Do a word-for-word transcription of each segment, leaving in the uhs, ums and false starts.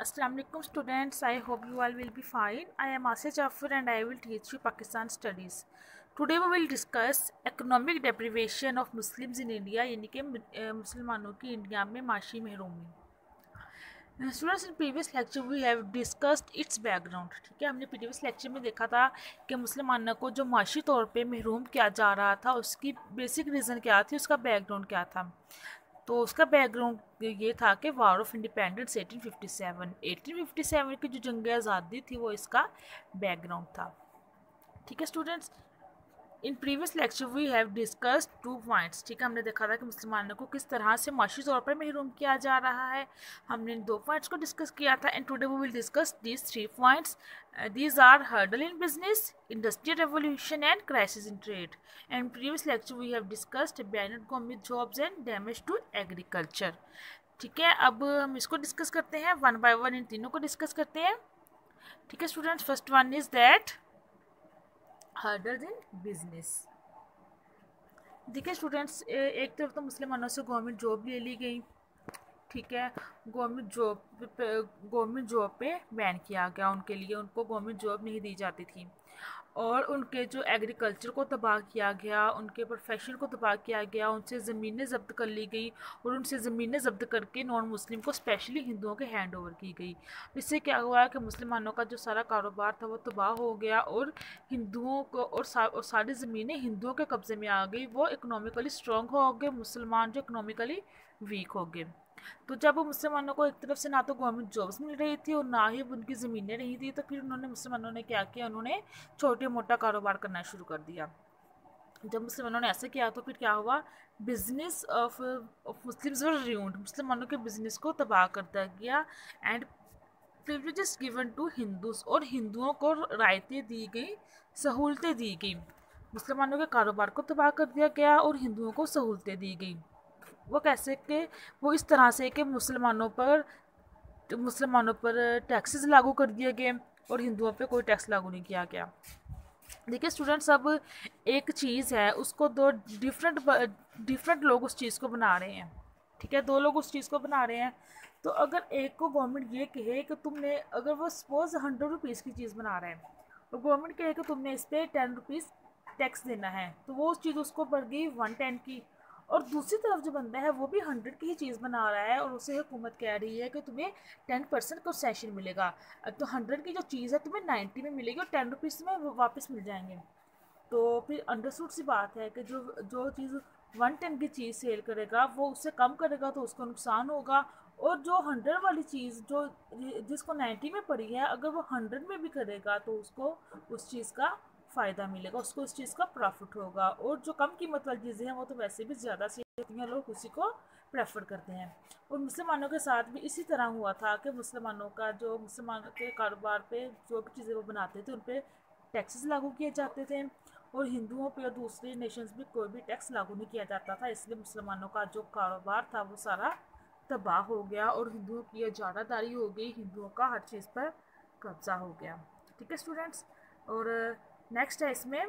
Assalamu alaikum students. I hope you all will be fine. I am Asya Jafar and I will teach you Pakistan studies. Today we will discuss economic deprivation of Muslims in India, यानी कि मुसलमानों की India में माशी महरूमी. Students in previous lecture we have discussed its background. ठीक है, हमने प्रीवियस लेक्चर में देखा था कि मुसलमानों को जो माशी तौर पे महरूम किया जा रहा था उसकी बेसिक रीज़न क्या थी, उसका बैकग्राउंड क्या था. तो उसका बैकग्राउंड ये था कि war of independence eighteen fifty seven eighteen fifty seven की जो जंग आज़ादी थी वो इसका बैकग्राउंड था. ठीक है students, in previous lecture we have discussed two points. ठीक है, हमने देखा था कि मुसलमानों को किस तरह से माशी तौर पर महरूम किया जा रहा है. हमने इन दो पॉइंट्स को डिस्कस किया था and today we will discuss these three points. These are hurdle in business, industrial revolution and crisis in trade. And previous lecture we have discussed abandoned government jobs and damage to agriculture. ठीक है, अब हम इसको discuss करते हैं one by one, इन तीनों को discuss करते हैं. ठीक है students, first one is that hurdle in business. देखिए स्टूडेंट्स, एक तरफ तो मुसलमानों से गवर्नमेंट जॉब ले ली गई. ठीक है, गवर्नमेंट जॉब गवर्नमेंट जॉब पे बैन किया गया उनके लिए, उनको गवर्नमेंट जॉब नहीं दी जाती थी. और उनके जो एग्रीकल्चर को तबाह किया गया, उनके प्रोफेशन को तबाह किया गया, उनसे ज़मीनें ज़ब्त कर ली गई और उनसे ज़मीनें ज़ब्त करके नॉन मुस्लिम को स्पेशली हिंदुओं के हैंड ओवर की गई. इससे क्या हुआ कि मुसलमानों का जो सारा कारोबार था वो तबाह हो गया और हिंदुओं को और, सा, और सारी ज़मीनें हिंदुओं के कब्ज़े में आ गई. वो इकोनॉमिकली स्ट्रॉन्ग हो गए, मुसलमान जो इकोनॉमिकली वीक हो गए. तो जब मुसलमानों को एक तरफ से ना तो गवर्नमेंट जॉब्स मिल रही थी और ना ही उनकी ज़मीनें रही थी, तो फिर उन्होंने मुसलमानों ने क्या किया, उन्होंने छोटे मोटा कारोबार करना शुरू कर दिया. जब मुसलमानों ने ऐसा किया तो फिर क्या हुआ, business of Muslims were ruined. मुसलमानों के बिजनेस को तबाह कर दिया गया and privileges given to Hindus, और हिंदुओं को रायतें दी गई, सहूलतें दी गई. मुसलमानों के कारोबार को तबाह कर दिया गया और हिंदुओं को सहूलतें दी गई. वो कैसे कि वो इस तरह से कि मुसलमानों पर मुसलमानों पर टैक्सेस लागू कर दिए गए और हिंदुओं पे कोई टैक्स लागू नहीं किया गया. देखिए स्टूडेंट्स, अब एक चीज़ है उसको दो डिफरेंट डिफरेंट लोग उस चीज़ को बना रहे हैं. ठीक है, दो लोग उस चीज़ को बना रहे हैं. तो अगर एक को गवर्नमेंट ये कहे कि तुमने, अगर वो सपोज हंड्रेड रुपीज़ की चीज़ बना रहे हैं और गवर्नमेंट कहे कि तुमने इस पर टेन रुपीज़ टैक्स देना है, तो वो उस चीज़ उसको पड़ गई वन टेन की. और दूसरी तरफ जो बंदा है वो भी हंड्रेड की ही चीज़ बना रहा है और उसे हुकूमत कह रही है कि तुम्हें टेन परसेंट कंसेशन मिलेगा. तो हंड्रेड की जो चीज़ है तुम्हें नाइन्टी में मिलेगी और टेन रुपीज़ में वापस मिल जाएंगे. तो फिर अंडरस्टूड सी बात है कि जो जो चीज़ वन टेन की चीज़ सेल करेगा वो उससे कम करेगा तो उसको नुकसान होगा. और जो हंड्रेड वाली चीज़ जो जिसको नाइन्टी में पड़ी है, अगर वो हंड्रेड में भी करेगा तो उसको उस चीज़ का फ़ायदा मिलेगा, उसको इस चीज़ का प्रॉफिट होगा. और जो कम कीमत वाली चीज़ें हैं वो तो वैसे भी ज़्यादा से होती हैं, लोग उसी को प्रेफर करते हैं. और मुसलमानों के साथ भी इसी तरह हुआ था कि मुसलमानों का जो मुसलमानों के कारोबार पे जो भी चीज़ें वो बनाते थे उन पर टैक्सेस लागू किए जाते थे और हिंदुओं पे और दूसरे नेशंस पे कोई भी टैक्स लागू नहीं किया जाता था. इसलिए मुसलमानों का जो कारोबार था वो सारा तबाह हो गया और हिंदुओं की इजारादारी हो गई, हिंदुओं का हर चीज़ पर कब्जा हो गया. ठीक है स्टूडेंट्स, और नेक्स्ट है इसमें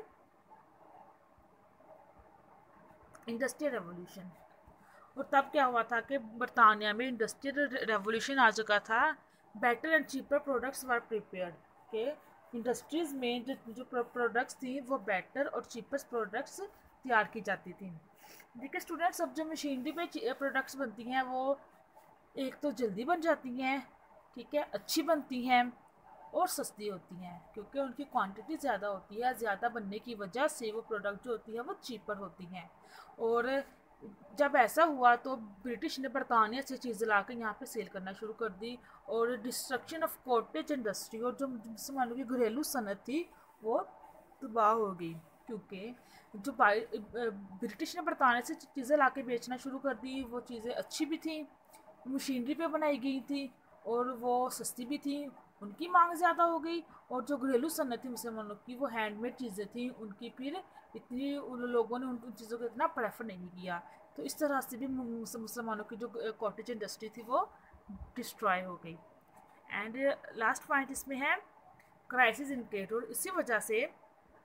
इंडस्ट्रियल रेवोल्यूशन. और तब क्या हुआ था कि बरतानिया में इंडस्ट्रियल रेवोल्यूशन आ चुका था. Better and cheaper products were prepared के इंडस्ट्रीज़ में जो जो प्रोडक्ट्स थी वो बेटर और चीपेस्ट प्रोडक्ट्स तैयार की जाती थी. देखिए स्टूडेंट्स, अब जो मशीनरी पे प्रोडक्ट्स बनती हैं वो एक तो जल्दी बन जाती हैं, ठीक है, अच्छी बनती हैं और सस्ती होती हैं क्योंकि उनकी क्वांटिटी ज़्यादा होती है. ज़्यादा बनने की वजह से वो प्रोडक्ट जो होती है वो चीपर होती हैं. और जब ऐसा हुआ तो ब्रिटिश ने बरतानिया से चीज़ें ला कर यहाँ पर सेल करना शुरू कर दी और डिस्ट्रक्शन ऑफ कॉटेज इंडस्ट्री और जो मुसलमानों की घरेलू सनत थी वो तबाह हो गई. क्योंकि जो ब्रिटिश ने बरतानिया से चीज़ें ला के बेचना शुरू कर दी, वो चीज़ें अच्छी भी थी, मशीनरी पे बनाई गई थी और वो सस्ती भी थी. उनकी मांग ज़्यादा हो गई और जो घरेलू सन्नत थी मुसलमानों की, वो हैंडमेड चीज़ें थी, उनकी फिर इतनी उन लोगों ने उन चीज़ों को इतना प्रेफर नहीं किया. तो इस तरह से भी मुसलमानों की जो कॉटेज इंडस्ट्री थी वो डिस्ट्रॉय हो गई. एंड लास्ट पॉइंट इसमें है क्राइसिस इन ट्रेड. और इसी वजह से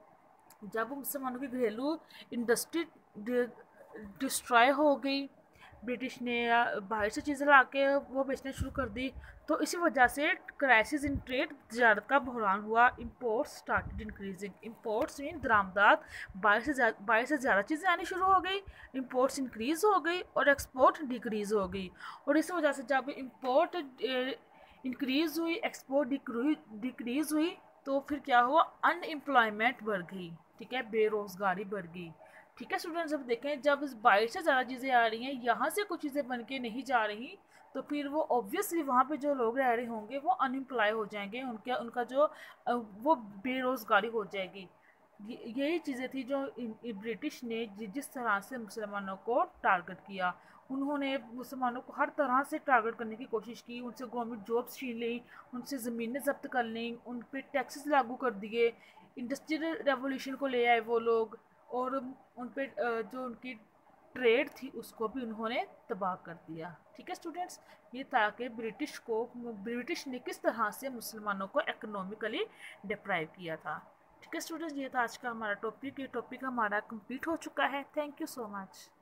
जब मुसलमानों की घरेलू इंडस्ट्री डिस्ट्रॉय हो गई ब्रिटिश ने बाहर से चीज़ें ला के वो बेचना शुरू कर दी। तो इसी वजह से क्राइसिस इन ट्रेड, तजारत का बहरान हुआ। Imports started increasing, imports mean दरामदात, बाहर से बाहर से ज़्यादा चीज़ें आनी शुरू हो गई, इम्पोर्ट्स इंक्रीज़ हो गई और एक्सपोर्ट डिक्रीज़ हो गई। और इसी वजह से जब इम्पोर्ट इंक्रीज़ हुई, एक्सपोर्ट डिक्रीज़ हुई, तो फिर क्या हुआ, अनएम्प्लॉयमेंट बढ़ गई, ठीक है, बेरोज़गारी बढ़ गई। ठीक है स्टूडेंट्स, जब देखें जब बाहर से ज़्यादा चीज़ें आ रही हैं, यहाँ से कुछ चीज़ें बन के नहीं जा रही, तो फिर वो ऑब्वियसली वहाँ पे जो लोग रह रहे होंगे वो अनएम्प्लॉय हो जाएंगे, उनके उनका जो वो बेरोज़गारी हो जाएगी। यही चीज़ें थी जो ब्रिटिश ने जिस तरह से मुसलमानों को टारगेट किया। उन्होंने मुसलमानों को हर तरह से टारगेट करने की कोशिश की, उनसे गवर्नमेंट जॉब्स छीन ली, उनसे ज़मीनें जब्त कर ली, उन पर टैक्सेस लागू कर दिए, इंडस्ट्रियल रेवोल्यूशन को ले आए वो लोग, और उन पर जो उनकी ट्रेड थी उसको भी उन्होंने तबाह कर दिया। ठीक है स्टूडेंट्स, ये था कि ब्रिटिश को ब्रिटिश ने किस तरह से मुसलमानों को इकोनॉमिकली डिप्राइव किया था। ठीक है स्टूडेंट्स, ये था आज का हमारा टॉपिक। ये टॉपिक हमारा कंप्लीट हो चुका है। Thank you so much.